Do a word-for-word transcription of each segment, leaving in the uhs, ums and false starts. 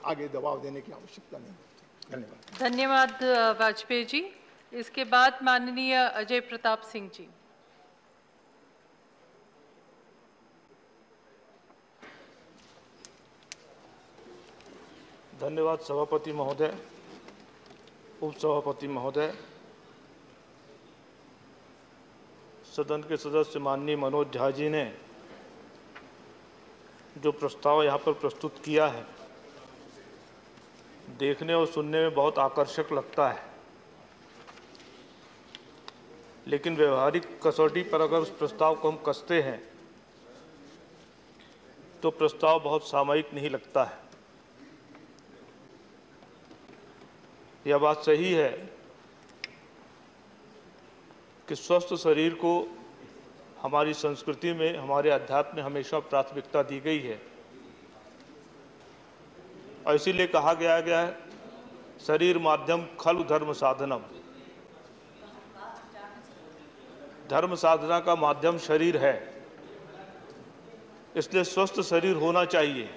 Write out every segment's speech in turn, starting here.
आगे दबाव देने की आवश्यकता नहीं है। धन्यवाद। धन्यवाद वाजपेयी जी। इसके बाद माननीय अजय प्रताप सिंह जी। धन्यवाद सभापति महोदय, उप सभापति महोदय, सदन के सदस्य माननीय मनोज झा जी ने जो प्रस्ताव यहाँ पर प्रस्तुत किया है, देखने और सुनने में बहुत आकर्षक लगता है, लेकिन व्यवहारिक कसौटी पर अगर उस प्रस्ताव को हम कसते हैं तो प्रस्ताव बहुत सामयिक नहीं लगता है। यह बात सही है कि स्वस्थ शरीर को हमारी संस्कृति में, हमारे अध्यात्म में हमेशा प्राथमिकता दी गई है और इसीलिए कहा गया गया है शरीर माध्यम खलु धर्म साधनम। धर्म साधना का माध्यम शरीर है, इसलिए स्वस्थ शरीर होना चाहिए।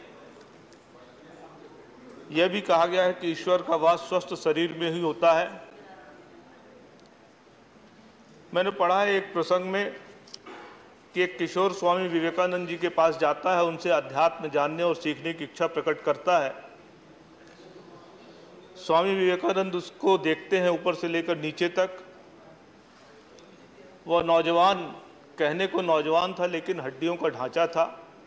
यह भी कहा गया है कि ईश्वर का वास स्वस्थ शरीर में ही होता है। मैंने पढ़ा है एक प्रसंग में कि एक किशोर स्वामी विवेकानंद जी के पास जाता है, उनसे अध्यात्म जानने और सीखने की इच्छा प्रकट करता है। स्वामी विवेकानंद उसको देखते हैं ऊपर से लेकर नीचे तक। वह नौजवान, कहने को नौजवान था लेकिन हड्डियों का ढांचा था।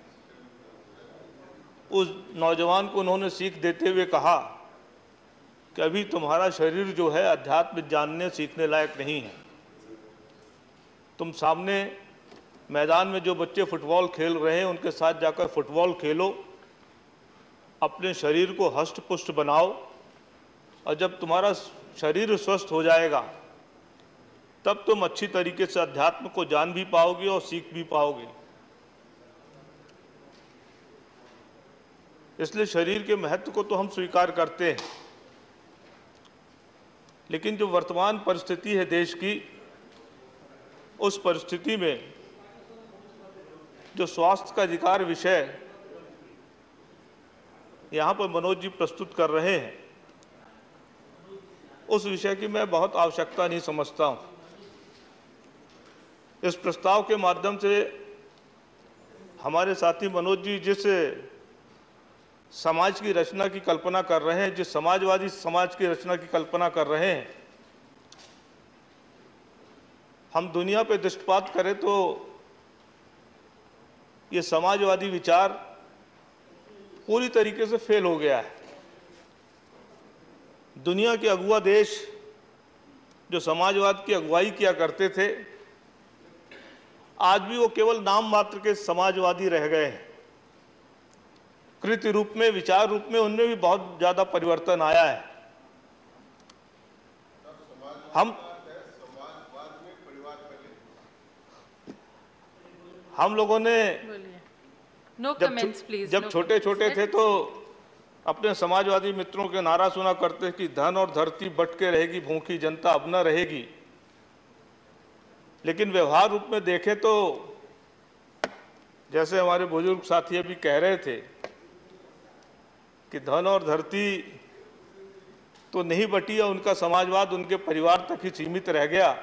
उस नौजवान को उन्होंने सीख देते हुए कहा कि अभी तुम्हारा शरीर जो है अध्यात्म जानने सीखने लायक नहीं है। तुम सामने मैदान में जो बच्चे फुटबॉल खेल रहे हैं उनके साथ जाकर फुटबॉल खेलो, अपने शरीर को हष्ट पुष्ट बनाओ, और जब तुम्हारा शरीर स्वस्थ हो जाएगा तब तुम अच्छी तरीके से अध्यात्म को जान भी पाओगे और सीख भी पाओगे। इसलिए शरीर के महत्व को तो हम स्वीकार करते हैं, लेकिन जो वर्तमान परिस्थिति है देश की, उस परिस्थिति में जो स्वास्थ्य का अधिकार विषय यहाँ पर मनोज जी प्रस्तुत कर रहे हैं, उस विषय की मैं बहुत आवश्यकता नहीं समझता हूँ। इस प्रस्ताव के माध्यम से हमारे साथी मनोज जी जिस समाज की रचना की कल्पना कर रहे हैं, जिस समाजवादी समाज की रचना की कल्पना कर रहे हैं, हम दुनिया पे दृष्टिपात करें तो ये समाजवादी विचार पूरी तरीके से फेल हो गया है। दुनिया के अगुआ देश जो समाजवाद की अगुवाई किया करते थे, आज भी वो केवल नाम मात्र के समाजवादी रह गए हैं। कृत्य रूप में, विचार रूप में उनमें भी बहुत ज्यादा परिवर्तन आया है। हम हम लोगों ने no जब comments, please, जब no छोटे comments. छोटे थे तो अपने समाजवादी मित्रों के नारा सुना करते कि धन और धरती बट के रहेगी, भूखी जनता अब न रहेगी। लेकिन व्यवहार रूप में देखें तो जैसे हमारे बुजुर्ग साथी अभी कह रहे थे कि धन और धरती तो नहीं बटी है, उनका समाजवाद उनके परिवार तक ही सीमित रह गया।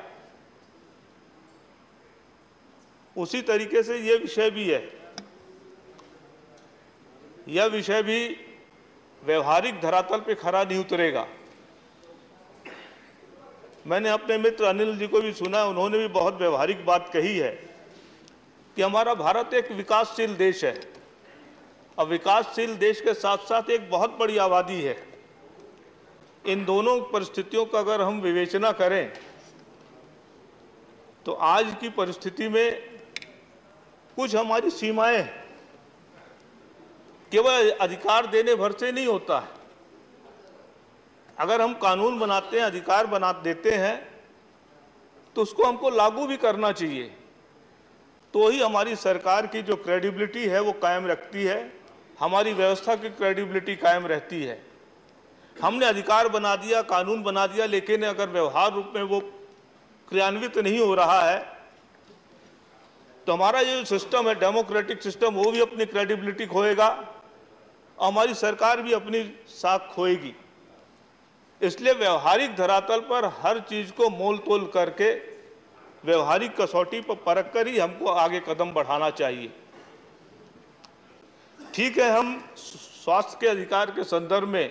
उसी तरीके से यह विषय भी है। यह विषय भी व्यवहारिक धरातल पे खरा नहीं उतरेगा। मैंने अपने मित्र अनिल जी को भी सुना, उन्होंने भी बहुत व्यवहारिक बात कही है कि हमारा भारत एक विकासशील देश है और विकासशील देश के साथ साथ एक बहुत बड़ी आबादी है। इन दोनों परिस्थितियों का अगर हम विवेचना करें तो आज की परिस्थिति में कुछ हमारी सीमाएं केवल अधिकार देने भर से नहीं होता है। अगर हम कानून बनाते हैं, अधिकार बना देते हैं, तो उसको हमको लागू भी करना चाहिए। तो ही हमारी सरकार की जो क्रेडिबिलिटी है वो कायम रखती है, हमारी व्यवस्था की क्रेडिबिलिटी कायम रहती है। हमने अधिकार बना दिया, कानून बना दिया, लेकिन अगर व्यवहार रूप में वो क्रियान्वित नहीं हो रहा है तो हमारा ये सिस्टम है, डेमोक्रेटिक सिस्टम, वो भी अपनी क्रेडिबिलिटी खोएगा और हमारी सरकार भी अपनी साख खोएगी। इसलिए व्यवहारिक धरातल पर हर चीज को मोल तोल करके व्यवहारिक कसौटी पर परख कर ही हमको आगे कदम बढ़ाना चाहिए। ठीक है, हम स्वास्थ्य के अधिकार के संदर्भ में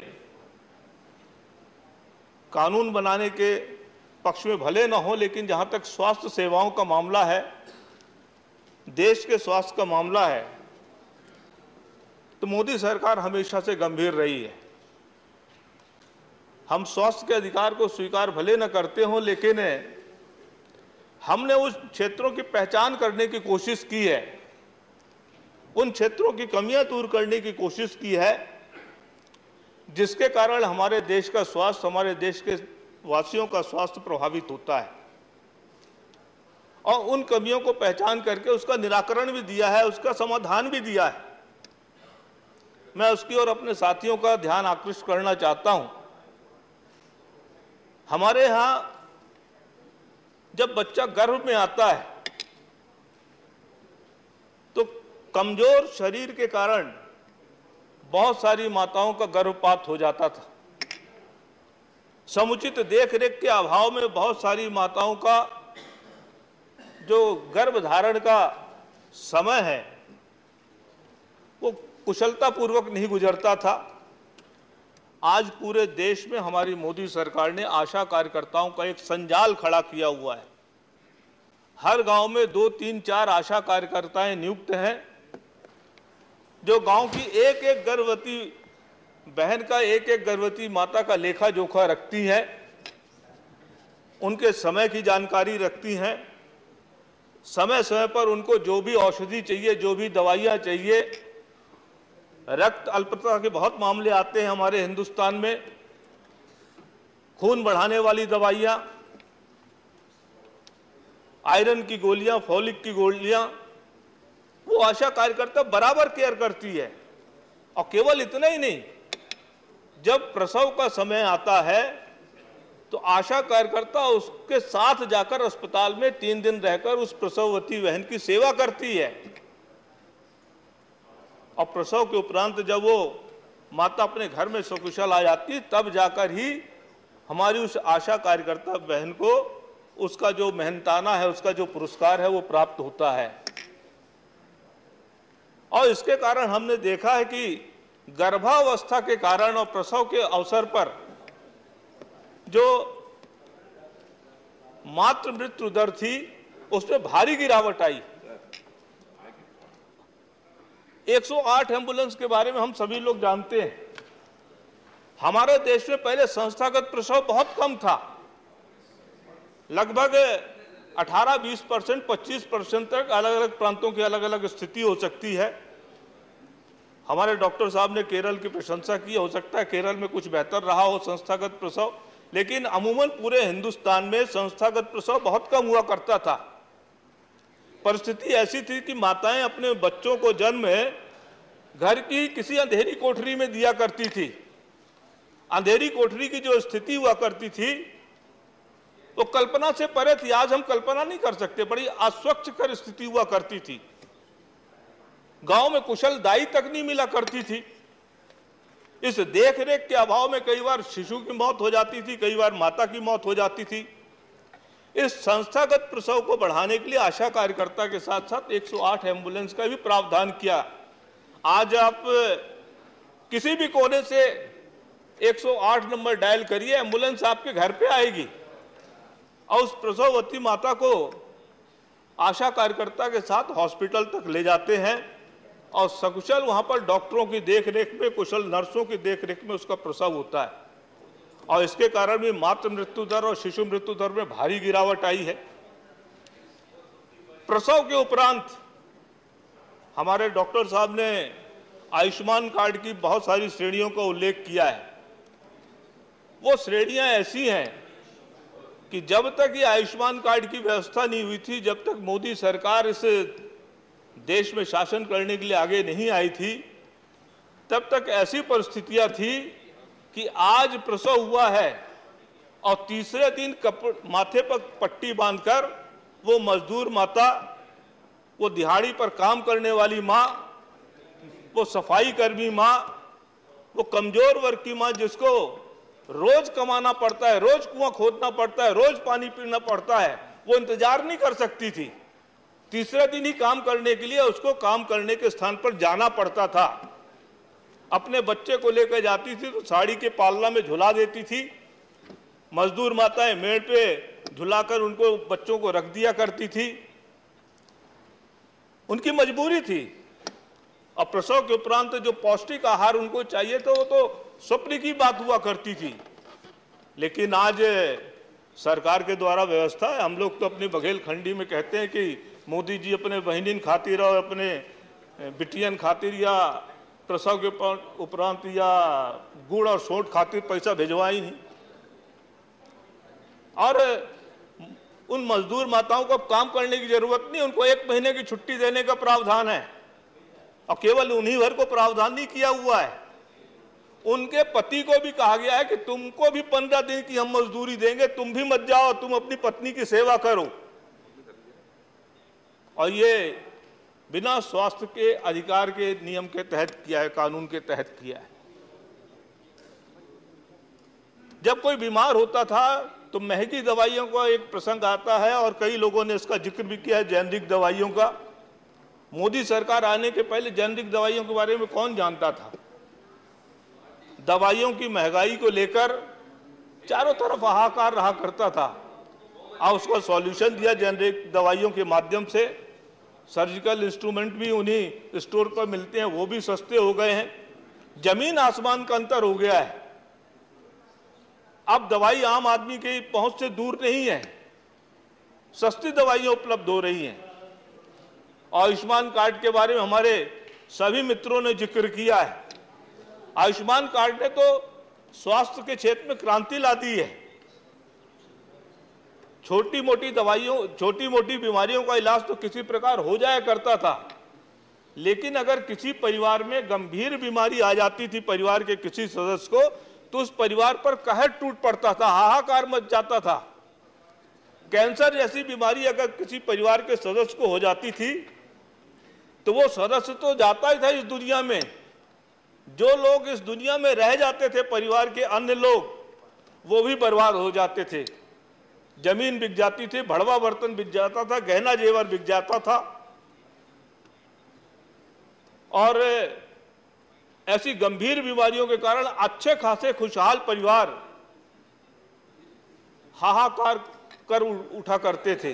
कानून बनाने के पक्ष में भले न हो, लेकिन जहां तक स्वास्थ्य सेवाओं का मामला है, देश के स्वास्थ्य का मामला है, तो मोदी सरकार हमेशा से गंभीर रही है। हम स्वास्थ्य के अधिकार को स्वीकार भले न करते हों, लेकिन हमने उस क्षेत्रों की पहचान करने की कोशिश की है, उन क्षेत्रों की कमियां दूर करने की कोशिश की है, जिसके कारण हमारे देश का स्वास्थ्य, हमारे देश के वासियों का स्वास्थ्य प्रभावित होता है। और उन कमियों को पहचान करके उसका निराकरण भी दिया है, उसका समाधान भी दिया है। मैं उसकी ओर अपने साथियों का ध्यान आकृष्ट करना चाहता हूं। हमारे यहां जब बच्चा गर्भ में आता है तो कमजोर शरीर के कारण बहुत सारी माताओं का गर्भपात हो जाता था। समुचित देखरेख के अभाव में बहुत सारी माताओं का जो गर्भधारण का समय है वो कुशलता पूर्वक नहीं गुजरता था। आज पूरे देश में हमारी मोदी सरकार ने आशा कार्यकर्ताओं का एक संजाल खड़ा किया हुआ है। हर गांव में दो तीन चार आशा कार्यकर्ताएं नियुक्त हैं, जो गांव की एक एक गर्भवती बहन का, एक एक गर्भवती माता का लेखा जोखा रखती हैं, उनके समय की जानकारी रखती हैं, समय समय पर उनको जो भी औषधि चाहिए, जो भी दवाइयां चाहिए, रक्त अल्पता के बहुत मामले आते हैं हमारे हिंदुस्तान में, खून बढ़ाने वाली दवाइयां, आयरन की गोलियां, फॉलिक की गोलियां, वो आशा कार्यकर्ता बराबर केयर करती है। और केवल इतना ही नहीं, जब प्रसव का समय आता है तो आशा कार्यकर्ता उसके साथ जाकर अस्पताल में तीन दिन रहकर उस प्रसववती बहन की सेवा करती है। और प्रसव के उपरांत जब वो माता अपने घर में सकुशल आ जाती है, तब जाकर ही हमारी उस आशा कार्यकर्ता बहन को उसका जो मेहनताना है, उसका जो पुरस्कार है, वो प्राप्त होता है। और इसके कारण हमने देखा है कि गर्भावस्था के कारण और प्रसव के अवसर पर जो मातृ मृत्यु दर थी उसमें भारी गिरावट आई। एक सौ आठ एम्बुलेंस के बारे में हम सभी लोग जानते हैं। हमारे देश में पहले संस्थागत प्रसव बहुत कम था, लगभग अठारह बीस परसेंट पच्चीस परसेंट तक अलग अलग प्रांतों की अलग अलग स्थिति हो सकती है। हमारे डॉक्टर साहब ने केरल की प्रशंसा की, हो सकता है केरल में कुछ बेहतर रहा हो संस्थागत प्रसव, लेकिन अमूमन पूरे हिंदुस्तान में संस्थागत प्रसव बहुत कम हुआ करता था। परिस्थिति ऐसी थी कि माताएं अपने बच्चों को जन्म घर की किसी अंधेरी कोठरी में दिया करती थी। अंधेरी कोठरी की जो स्थिति हुआ करती थी वो कल्पना से परे थी, आज हम कल्पना नहीं कर सकते, बड़ी अस्वच्छ कर स्थिति हुआ करती थी। गांव में कुशल दाई तक नहीं मिला करती थी। इस देख रेख के अभाव में कई बार शिशु की मौत हो जाती थी, कई बार माता की मौत हो जाती थी। इस संस्थागत प्रसव को बढ़ाने के लिए आशा कार्यकर्ता के साथ साथ एक सौ आठ एम्बुलेंस का भी प्रावधान किया। आज आप किसी भी कोने से एक सौ आठ नंबर डायल करिए, एम्बुलेंस आपके घर पे आएगी और उस प्रसववती माता को आशा कार्यकर्ता के साथ हॉस्पिटल तक ले जाते हैं और सकुशल वहां पर डॉक्टरों की देखरेख में, कुशल नर्सों की देखरेख में उसका प्रसव होता है। और इसके कारण भी मातृ मृत्यु दर और शिशु मृत्यु दर में भारी गिरावट आई है। प्रसव के उपरांत हमारे डॉक्टर साहब ने आयुष्मान कार्ड की बहुत सारी श्रेणियों का उल्लेख किया है। वो श्रेणियां ऐसी हैं कि जब तक ये आयुष्मान कार्ड की व्यवस्था नहीं हुई थी, जब तक मोदी सरकार इस देश में शासन करने के लिए आगे नहीं आई थी, तब तक ऐसी परिस्थितियां थी कि आज प्रसव हुआ है और तीसरे दिन माथे पर पट्टी बांधकर वो मजदूर माता, वो दिहाड़ी पर काम करने वाली माँ, वो सफाई कर्मी माँ, वो कमजोर वर्ग की माँ जिसको रोज कमाना पड़ता है, रोज कुआं खोदना पड़ता है, रोज पानी पीना पड़ता है, वो इंतजार नहीं कर सकती थी। तीसरे दिन ही काम करने के लिए उसको काम करने के स्थान पर जाना पड़ता था। अपने बच्चे को लेकर जाती थी तो साड़ी के पालना में झुला देती थी। मजदूर माताएं मेड़ पे झुलाकर उनको बच्चों को रख दिया करती थी। उनकी मजबूरी थी। और प्रसव के उपरांत जो पौष्टिक आहार उनको चाहिए था वो तो स्वप्न की बात हुआ करती थी। लेकिन आज सरकार के द्वारा व्यवस्था है। हम लोग तो अपनी बघेलखंडी में कहते हैं कि मोदी जी अपने बहनिन खातिर और अपने बिटियन खातिर या प्रसव के उपरांत या गुड़ और सोंठ खातिर पैसा भिजवाई नहीं। और उन मजदूर माताओं को अब काम करने की जरूरत नहीं, उनको एक महीने की छुट्टी देने का प्रावधान है। और केवल उन्हीं भर को प्रावधान नहीं किया हुआ है, उनके पति को भी कहा गया है कि तुमको भी पंद्रह दिन की हम मजदूरी देंगे, तुम भी मत जाओ, तुम अपनी पत्नी की सेवा करो। और ये बिना स्वास्थ्य के अधिकार के नियम के तहत किया है, कानून के तहत किया है। जब कोई बीमार होता था तो महंगी दवाइयों का एक प्रसंग आता है और कई लोगों ने इसका जिक्र भी किया है, जेनरिक दवाइयों का। मोदी सरकार आने के पहले जेनरिक दवाइयों के बारे में कौन जानता था। दवाइयों की महंगाई को लेकर चारों तरफ हाहाकार रहा करता था। और उसका सॉल्यूशन दिया जेनरिक दवाइयों के माध्यम से। सर्जिकल इंस्ट्रूमेंट भी उन्हीं स्टोर पर मिलते हैं, वो भी सस्ते हो गए हैं। जमीन आसमान का अंतर हो गया है। अब दवाई आम आदमी की पहुंच से दूर नहीं है, सस्ती दवाइयां उपलब्ध हो रही हैं। आयुष्मान कार्ड के बारे में हमारे सभी मित्रों ने जिक्र किया है। आयुष्मान कार्ड ने तो स्वास्थ्य के क्षेत्र में क्रांति ला दी है। छोटी मोटी दवाइयों, छोटी मोटी बीमारियों का इलाज तो किसी प्रकार हो जाया करता था, लेकिन अगर किसी परिवार में गंभीर बीमारी आ जाती थी परिवार के किसी सदस्य को, तो उस परिवार पर कहर टूट पड़ता था, हाहाकार मच जाता था। कैंसर जैसी बीमारी अगर किसी परिवार के सदस्य को हो जाती थी तो वो सदस्य तो जाता ही था इस दुनिया में, जो लोग इस दुनिया में रह जाते थे परिवार के अन्य लोग, वो भी बर्बाद हो जाते थे। जमीन बिक जाती थी, भड़वा बर्तन बिक जाता था, गहना जेवर बिक जाता था। और ऐसी गंभीर बीमारियों के कारण अच्छे खासे खुशहाल परिवार हाहाकार कर उठा करते थे।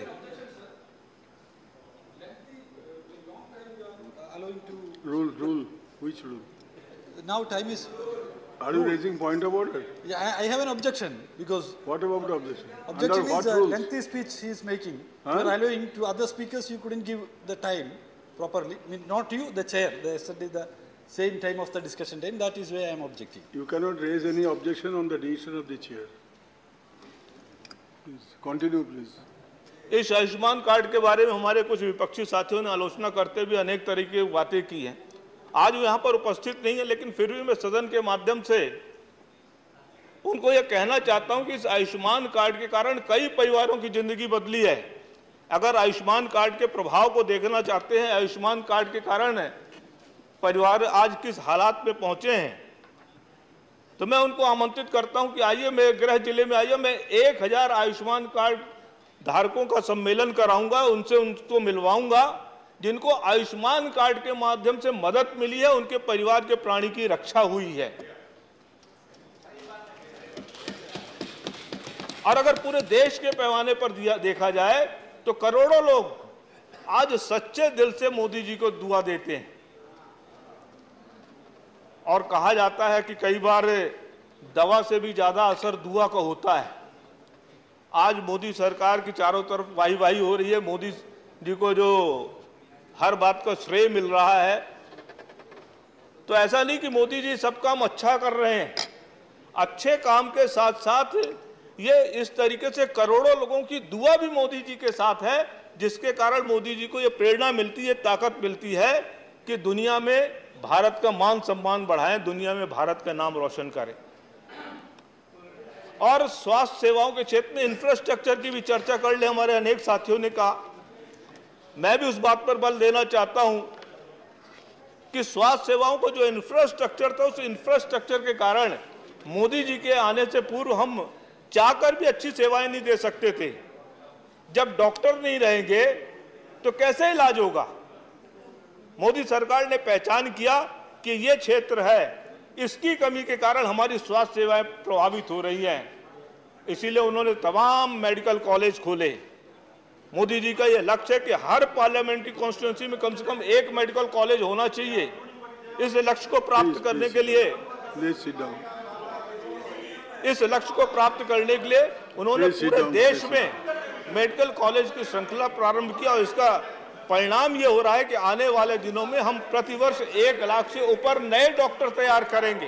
Rule, rule. Which rule? Now time is. Are you raising point of order? Yeah, I, I have an objection because. What about the objection? Objection Under is what a rules? lengthy speech he is making. Huh? You are allowing to other speakers. You couldn't give the time properly. I mean, not you, the chair. The, yesterday the same time of the discussion time. That is why I am objecting. You cannot raise any objection on the decision of the chair. Please continue, please. इस Ayushman card के बारे में हमारे कुछ विपक्षी साथियों ने आलोचना करते हुए अनेक तरीके की बातें की हैं। आज वो यहाँ पर उपस्थित नहीं है, लेकिन फिर भी मैं सदन के माध्यम से उनको यह कहना चाहता हूँ कि इस आयुष्मान कार्ड के कारण कई परिवारों की जिंदगी बदली है। अगर आयुष्मान कार्ड के प्रभाव को देखना चाहते हैं, आयुष्मान कार्ड के कारण परिवार आज किस हालात में पहुंचे हैं, तो मैं उनको आमंत्रित करता हूं कि आइए मेरे गृह जिले में आइए, मैं एक हजार आयुष्मान कार्ड धारकों का सम्मेलन कराऊंगा, उनसे उनको मिलवाऊंगा जिनको आयुष्मान कार्ड के माध्यम से मदद मिली है, उनके परिवार के प्राणी की रक्षा हुई है। और अगर पूरे देश के पैमाने पर दिया देखा जाए तो करोड़ों लोग आज सच्चे दिल से मोदी जी को दुआ देते हैं। और कहा जाता है कि कई बार दवा से भी ज्यादा असर दुआ का होता है। आज मोदी सरकार की चारों तरफ वाही वाही हो रही है, मोदी जी को जो हर बात का श्रेय मिल रहा है, तो ऐसा नहीं कि मोदी जी सब काम अच्छा कर रहे हैं। अच्छे काम के साथ साथ ये इस तरीके से करोड़ों लोगों की दुआ भी मोदी जी के साथ है, जिसके कारण मोदी जी को ये प्रेरणा मिलती है, ताकत मिलती है कि दुनिया में भारत का मान सम्मान बढ़ाएं, दुनिया में भारत का नाम रोशन करें। और स्वास्थ्य सेवाओं के क्षेत्र में इंफ्रास्ट्रक्चर की भी चर्चा कर ले, हमारे अनेक साथियों ने कहा। मैं भी उस बात पर बल देना चाहता हूं कि स्वास्थ्य सेवाओं को जो इंफ्रास्ट्रक्चर था, उस इंफ्रास्ट्रक्चर के कारण मोदी जी के आने से पूर्व हम चाहकर भी अच्छी सेवाएं नहीं दे सकते थे। जब डॉक्टर नहीं रहेंगे तो कैसे इलाज होगा? मोदी सरकार ने पहचान किया कि ये क्षेत्र है, इसकी कमी के कारण हमारी स्वास्थ्य सेवाएं प्रभावित हो रही हैं। इसीलिए उन्होंने तमाम मेडिकल कॉलेज खोले। मोदी जी का यह लक्ष्य है कि हर पार्लियामेंट्री कॉन्स्टिट्यूंसी में कम से कम एक मेडिकल कॉलेज होना चाहिए। इस लक्ष्य को प्राप्त करने के लिए इस लक्ष्य को प्राप्त करने के लिए उन्होंने पूरे देश में मेडिकल कॉलेज की श्रृंखला प्रारंभ किया और इसका परिणाम ये हो रहा है कि आने वाले दिनों में हम प्रतिवर्ष एक लाख से ऊपर नए डॉक्टर तैयार करेंगे।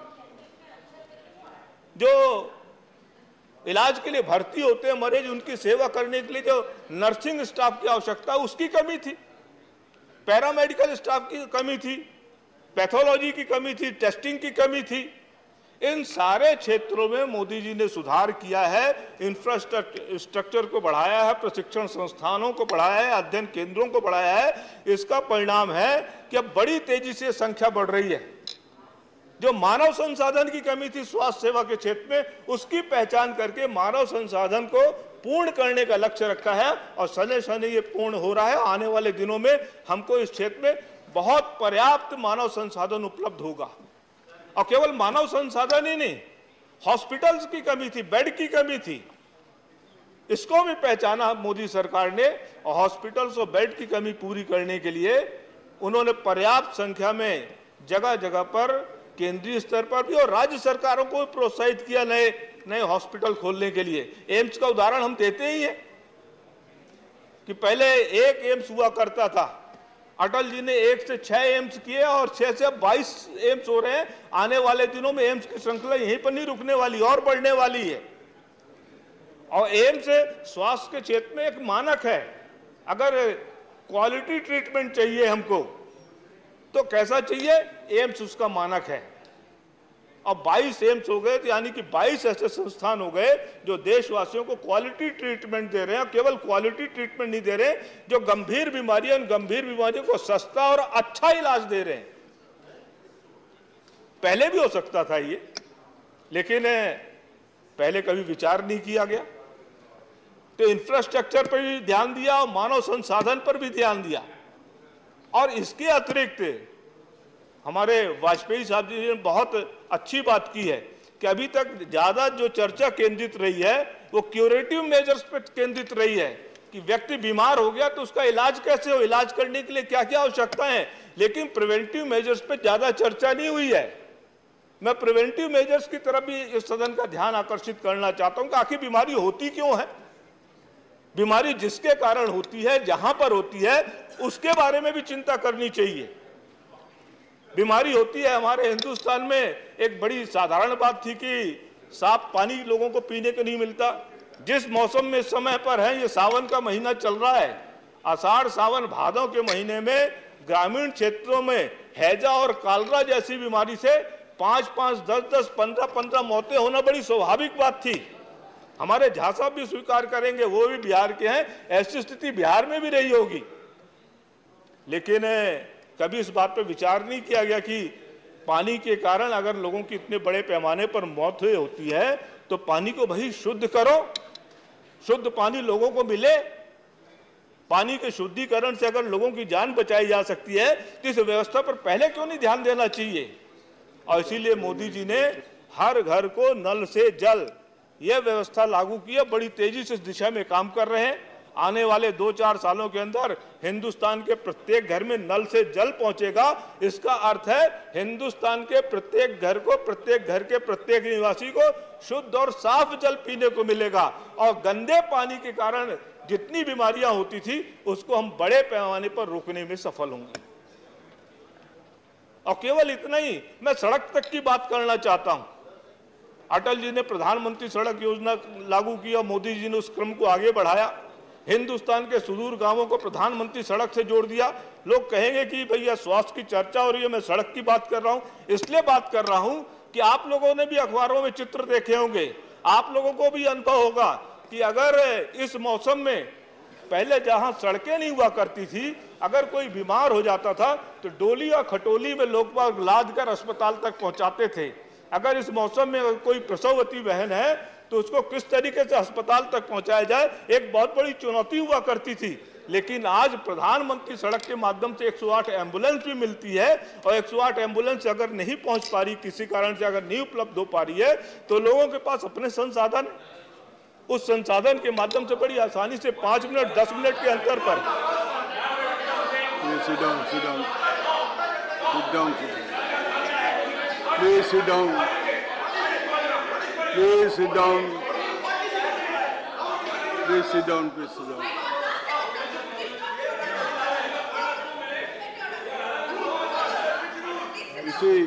जो इलाज के लिए भर्ती होते हैं मरीज, उनकी सेवा करने के लिए जो नर्सिंग स्टाफ की आवश्यकता, उसकी कमी थी, पैरामेडिकल स्टाफ की कमी थी, पैथोलॉजी की कमी थी, टेस्टिंग की कमी थी। इन सारे क्षेत्रों में मोदी जी ने सुधार किया है, इंफ्रास्ट्रक्चर को बढ़ाया है, प्रशिक्षण संस्थानों को बढ़ाया है, अध्ययन केंद्रों को बढ़ाया है। इसका परिणाम है कि अब बड़ी तेजी से संख्या बढ़ रही है। जो मानव संसाधन की कमी थी स्वास्थ्य सेवा के क्षेत्र में, उसकी पहचान करके मानव संसाधन को पूर्ण करने का लक्ष्य रखा है और शनि शनि ये पूर्ण हो रहा है। आने वाले दिनों में हमको इस क्षेत्र में बहुत पर्याप्त मानव संसाधन उपलब्ध होगा। और केवल मानव संसाधन ही नहीं, हॉस्पिटल्स की कमी थी, बेड की कमी थी, इसको भी पहचाना मोदी सरकार ने और हॉस्पिटल्स और बेड की कमी पूरी करने के लिए उन्होंने पर्याप्त संख्या में जगह जगह पर केंद्रीय स्तर पर भी और राज्य सरकारों को भी प्रोत्साहित किया नए नए हॉस्पिटल खोलने के लिए। एम्स का उदाहरण हम देते ही हैं कि पहले एक एम्स हुआ करता था, अटल जी ने एक से छह एम्स किए और छह से अब बाईस एम्स हो रहे हैं। आने वाले दिनों में एम्स की श्रृंखला यहीं पर नहीं रुकने वाली, और बढ़ने वाली है। और एम्स स्वास्थ्य के क्षेत्र में एक मानक है। अगर क्वालिटी ट्रीटमेंट चाहिए हमको तो कैसा चाहिए, एम्स उसका मानक है। अब बाईस एम्स हो गए, यानी कि बाईस ऐसे संस्थान हो गए जो देशवासियों को क्वालिटी ट्रीटमेंट दे रहे हैं। केवल क्वालिटी ट्रीटमेंट नहीं दे रहे, जो गंभीर बीमारियां, उन गंभीर बीमारियों को सस्ता और अच्छा इलाज दे रहे हैं। पहले भी हो सकता था ये, लेकिन पहले कभी विचार नहीं किया गया। तो इंफ्रास्ट्रक्चर पर भी ध्यान दिया और मानव संसाधन पर भी ध्यान दिया। और इसके अतिरिक्त हमारे वाजपेयी साहब जी ने बहुत अच्छी बात की है कि अभी तक ज्यादा जो चर्चा केंद्रित रही है वो क्यूरेटिव मेजर्स पर केंद्रित रही है कि व्यक्ति बीमार हो गया तो उसका इलाज कैसे हो, इलाज करने के लिए क्या क्या आवश्यकता है, लेकिन प्रिवेंटिव मेजर्स पे ज्यादा चर्चा नहीं हुई है। मैं प्रिवेंटिव मेजर्स की तरफ भी इस सदन का ध्यान आकर्षित करना चाहता हूं कि आखिर बीमारी होती क्यों है, बीमारी जिसके कारण होती है, जहां पर होती है, उसके बारे में भी चिंता करनी चाहिए। बीमारी होती है, हमारे हिंदुस्तान में एक बड़ी साधारण बात थी कि साफ पानी लोगों को पीने को नहीं मिलता। जिस मौसम में समय पर है, ये सावन का महीना चल रहा है, आषाढ़ सावन भादों के महीने में ग्रामीण क्षेत्रों में हैजा और कालरा जैसी बीमारी से पांच पांच दस दस पंद्रह पंद्रह मौतें होना बड़ी स्वाभाविक बात थी। हमारे झा साहब भी स्वीकार करेंगे, वो भी बिहार के हैं, ऐसी स्थिति बिहार में भी रही होगी। लेकिन कभी इस बात पर विचार नहीं किया गया कि पानी के कारण अगर लोगों की इतने बड़े पैमाने पर मौत होती है तो पानी को भाई शुद्ध करो, शुद्ध पानी लोगों को मिले। पानी के शुद्धिकरण से अगर लोगों की जान बचाई जा सकती है तो इस व्यवस्था पर पहले क्यों नहीं ध्यान देना चाहिए। और इसीलिए मोदी जी ने हर घर को नल से जल, यह व्यवस्था लागू की है। बड़ी तेजी से इस दिशा में काम कर रहे हैं। आने वाले दो चार सालों के अंदर हिंदुस्तान के प्रत्येक घर में नल से जल पहुंचेगा। इसका अर्थ है हिंदुस्तान के प्रत्येक घर को, प्रत्येक घर के प्रत्येक निवासी को शुद्ध और साफ जल पीने को मिलेगा। और गंदे पानी के कारण जितनी बीमारियां होती थी उसको हम बड़े पैमाने पर रोकने में सफल होंगे। और केवल इतना ही, मैं सड़क तक की बात करना चाहता हूं। अटल जी ने प्रधानमंत्री सड़क योजना लागू की और मोदी जी ने उस क्रम को आगे बढ़ाया। हिंदुस्तान के सुदूर गांवों को प्रधानमंत्री सड़क से जोड़ दिया। लोग कहेंगे कि भैया स्वास्थ्य की चर्चा हो रही है, मैं सड़क की बात कर रहा हूं। इसलिए बात कर रहा हूं कि आप लोगों ने भी अखबारों में चित्र देखे होंगे, आप लोगों को भी अनुभव होगा कि अगर इस मौसम में पहले जहां सड़कें नहीं हुआ करती थी, अगर कोई बीमार हो जाता था तो डोली और खटोली में लोग बाग लाद कर अस्पताल तक पहुंचाते थे। अगर इस मौसम में अगर कोई प्रसववती बहन है तो उसको किस तरीके से अस्पताल तक पहुंचाया जाए, एक बहुत बड़ी चुनौती हुआ करती थी। लेकिन आज प्रधानमंत्री सड़क के माध्यम से एक सौ आठ एम्बुलेंस भी मिलती है, और एक सौ आठ एम्बुलेंस अगर नहीं पहुंच पा रही, किसी कारण से अगर नहीं उपलब्ध हो पा रही है, तो लोगों के पास अपने संसाधन, उस संसाधन के माध्यम से बड़ी आसानी से पांच मिनट दस मिनट के अंतर पर Sit down, sit down. Sit down, sit down. Please sit down. Please sit down. Please sit down, please sit down. You see,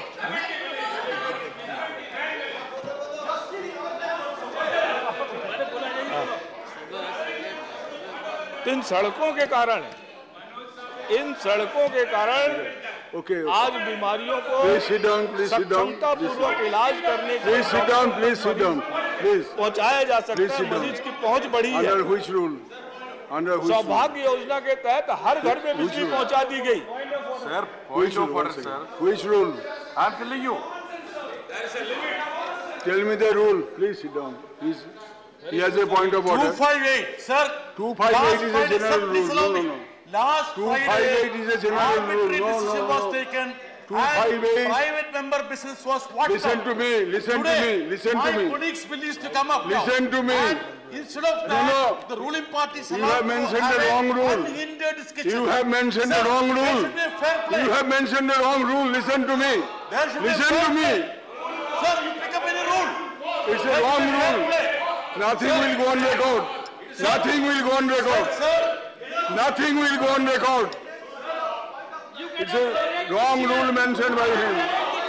इन सड़कों के कारण इन सड़कों के कारण okay. आज बीमारियों को Please sit down, please sit down. सक्षमतापूर्वक इलाज करने के Please sit down, please sit down. Please. पहुंचाया जा सकता Please है। sit down. मरीज की पहुंच बढ़ी है। Under which rule? Under which rule? सौभाग्य योजना के तहत हर घर में बिजली पहुंचा दी गई। Sir, Which point rule? of One order, second. sir. Which rule? I'm telling you. Tell me the rule. Please sit down. Please. He has a point of order. two fifty-eight, sir. two fifty-eight is a Last general Friday, rule. sir, No, please no, allow no. me. Last two Friday, fifty-eight is a general rule. arbitrary No, decision no, was no. taken. two and fifty-eight. private member business was what? Listen to me. Listen to Today, me. Listen my to me. colleagues will used to come up now. Listen to me. And instead of No, that, no. the ruling party is You allowed have to mentioned have the a wrong rule. unhindered discussion. You have mentioned the Sir, wrong There rule. should be a fair play. You have mentioned the wrong rule. Listen to me. There should be a Listen fair to me. play. Sir, you pick up any rule. It's a There wrong should be fair rule. play. Nothing will go on record. Nothing will go on record. Sir, Nothing will go on record. It's a wrong rule mentioned by him.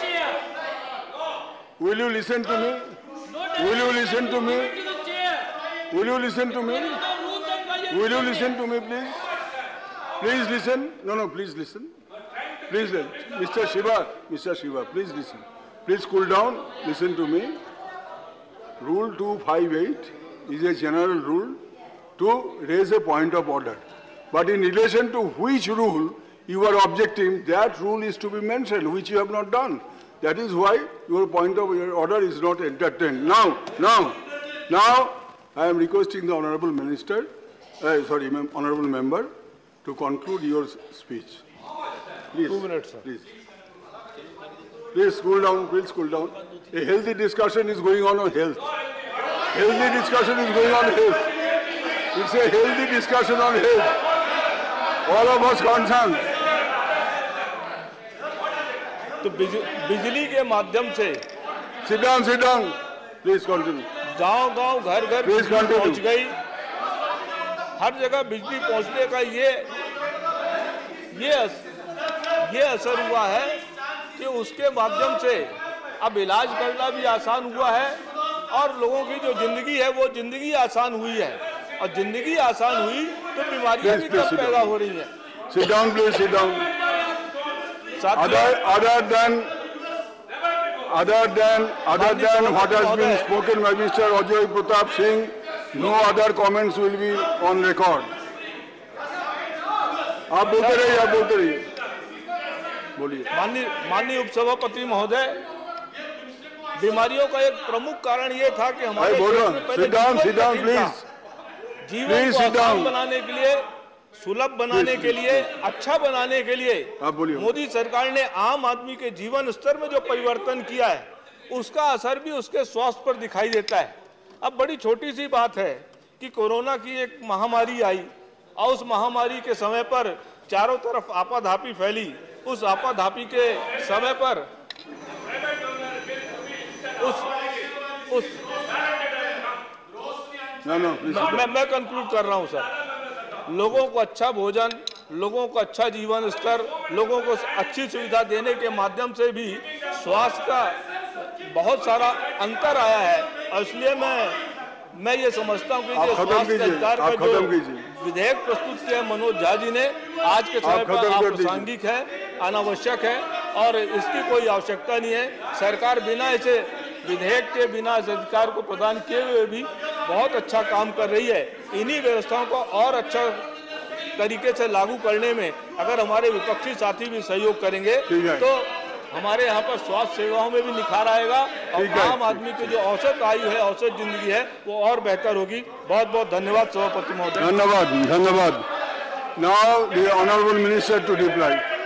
Will you listen to me? Will you listen to me? Will you listen to me? Will you listen to me, please? Please listen. No, no, please listen. Please listen. Mister Shiva, Mister Shiva, please listen. Please cool down. Listen to me. Rule two fifty-eight is a general rule to raise a point of order. But in relation to which rule you are objecting, that rule is to be mentioned, which you have not done. That is why your point of order is not entertained. Now, now, now, I am requesting the Honorable Minister, uh, sorry, mem Honorable Member, to conclude your speech. Please. Two minutes, sir. Please. Please cool down, please cool down. A healthy discussion is going on on health. Healthy discussion is going on health. It's a healthy discussion on health. All of us concerned. तो बिज, बिजली के माध्यम से Sit down, sit down. Please continue. गांव गांव घर घर Please बिजली continue. पहुंच गई। हर जगह बिजली पहुंचने का ये ये अस, ये असर हुआ है कि उसके माध्यम से अब इलाज करना भी आसान हुआ है और लोगों की जो जिंदगी है वो जिंदगी आसान हुई है, और जिंदगी आसान हुई तो बीमारियां भी Please, please कम sit पैदा down. हो रही हैं। Sit down, please sit down. साथियों, Other, other than, other than, other than what has been spoken by Mister Ajay Pratap Singh, no other comments will be on record. आप बोलते रहिए, आप बोलते रहिए. बोलिए. माननीय माननीय उपसभापति महोदय, बीमारियों का एक प्रमुख कारण ये था कि हमारे अरे बोलो, देश में पहले sit down, जीवन sit down, कठिन था। please. जीवन Please को sit down. आसान बनाने के लिए, सुलभ बनाने Please, के लिए, अच्छा बनाने के लिए आप बोलिए. मोदी सरकार ने आम आदमी के जीवन स्तर में जो परिवर्तन किया है उसका असर भी उसके स्वास्थ्य पर दिखाई देता है। अब बड़ी छोटी सी बात है कि कोरोना की एक महामारी आई और उस महामारी के समय पर चारों तरफ आपाधापी फैली। उस आपाधापी के समय पर उस उस No, no, please. मैं मैं कंक्लूड कर रहा हूं सर। लोगों को अच्छा भोजन, लोगों को अच्छा जीवन स्तर, लोगों को अच्छी सुविधा देने के माध्यम से भी स्वास्थ्य का बहुत सारा अंतर आया है, और इसलिए मैं मैं ये समझता हूँ कि आप जो खत्म स्वास्थ्य कीजिए, अधिकार का आप जो खत्म कीजिए। विधेयक प्रस्तुत किया है मनोज झा जी ने, आज के समय आप पर खत्म कर दीजिए। अप्रासंगिक है, अनावश्यक है और इसकी कोई आवश्यकता नहीं है। सरकार बिना इसे विधेयक के बिना इस अधिकार को प्रदान किए हुए भी बहुत अच्छा काम कर रही है। इन्हीं व्यवस्थाओं को और अच्छा तरीके से लागू करने में अगर हमारे विपक्षी साथी भी सहयोग करेंगे तो हमारे यहाँ पर स्वास्थ्य सेवाओं में भी निखार आएगा और आम आदमी की जो औसत आयु है, औसत जिंदगी है, वो और बेहतर होगी। बहुत बहुत धन्यवाद सभापति महोदय। धन्यवाद धन्यवाद। Now the honourable minister to reply.